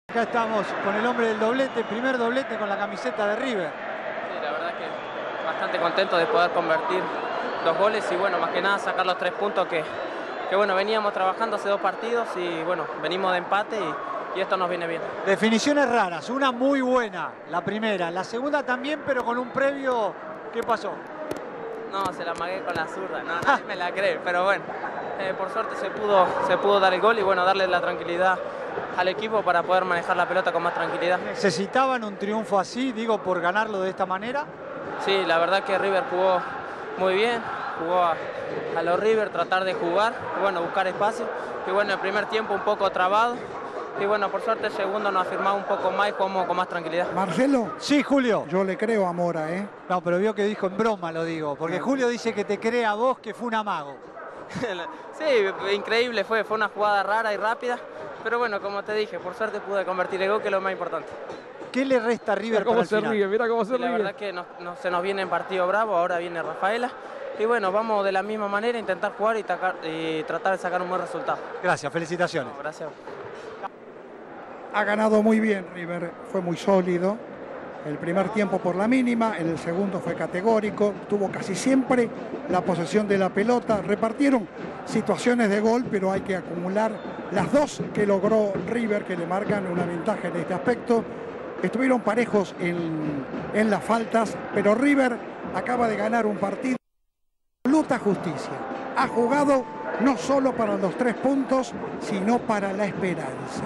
Acá estamos con el hombre del doblete, primer doblete con la camiseta de River. Sí, la verdad que bastante contento de poder convertir 2 goles y bueno, más que nada sacar los 3 puntos que bueno, veníamos trabajando hace 2 partidos y bueno, venimos de empate y esto nos viene bien. Definiciones raras, una muy buena, la primera, la segunda también, pero con un previo, ¿qué pasó? No, se la amagué con la zurda, no, nadie me la cree, pero bueno, por suerte se pudo dar el gol y bueno, darle la tranquilidad al equipo para poder manejar la pelota con más tranquilidad. ¿Necesitaban un triunfo así, digo, por ganarlo de esta manera? Sí, la verdad que River jugó muy bien, jugó a los River, tratar de jugar, y bueno, buscar espacio, y bueno, el primer tiempo un poco trabado, y bueno, por suerte el segundo nos afirmaba un poco más y jugamos con más tranquilidad. Marcelo. Sí, Julio. Yo le creo a Mora, ¿eh? No, pero vio que dijo en broma, lo digo, porque Julio dice que te cree a vos que fue un amago. Sí, increíble fue una jugada rara y rápida, pero bueno, como te dije, por suerte pude convertir el gol, que es lo más importante. ¿Qué le resta a River para el final? Mira cómo se ríe. La verdad que se nos viene en partido bravo, ahora viene Rafaela, y bueno, vamos de la misma manera a intentar jugar y tratar de sacar un buen resultado. Gracias, felicitaciones. No, gracias. Ha ganado muy bien River, fue muy sólido. El primer tiempo por la mínima, en el segundo fue categórico, tuvo casi siempre la posesión de la pelota, repartieron situaciones de gol, pero hay que acumular las 2 que logró River, que le marcan una ventaja en este aspecto. Estuvieron parejos en las faltas, pero River acaba de ganar un partido de absoluta justicia. Ha jugado no solo para los 3 puntos, sino para la esperanza.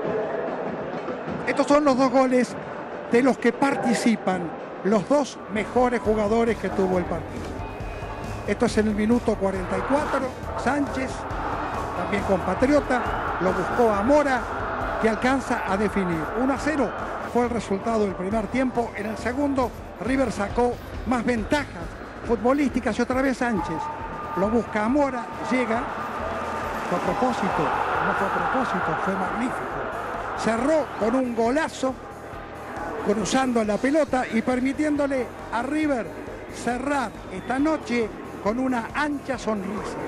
Estos son los 2 goles de los que participan los 2 mejores jugadores que tuvo el partido. Esto es en el minuto 44, Sánchez, también compatriota, lo buscó a Mora, que alcanza a definir. 1-0 fue el resultado del primer tiempo. En el segundo, River sacó más ventajas futbolísticas y otra vez Sánchez lo busca a Mora, llega, fue a propósito, no fue a propósito, fue magnífico. Cerró con un golazo, cruzando la pelota y permitiéndole a River cerrar esta noche con una ancha sonrisa.